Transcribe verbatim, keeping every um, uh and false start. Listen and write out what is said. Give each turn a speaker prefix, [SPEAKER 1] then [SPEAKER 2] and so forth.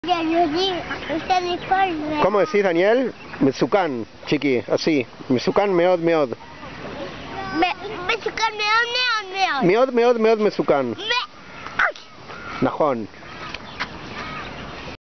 [SPEAKER 1] ¿Cómo decís, Daniel? Mesukan, chiqui, así. Mesukan, meod, meod.
[SPEAKER 2] Mesukan, meod, meod, meod.
[SPEAKER 1] Meod, meod, meod, mesukan. Najón.